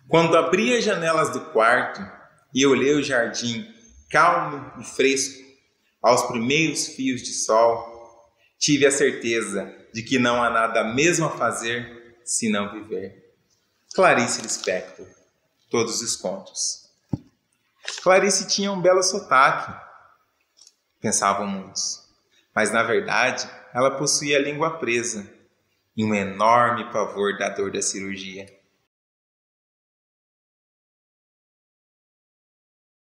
Quando abri as janelas do quarto e olhei o jardim calmo e fresco, aos primeiros fios de sol, tive a certeza de que não há nada mesmo a fazer senão viver. Clarice Lispector, Todos os Contos. Clarice tinha um belo sotaque, pensavam muitos, mas na verdade ela possuía a língua presa e um enorme pavor da dor da cirurgia.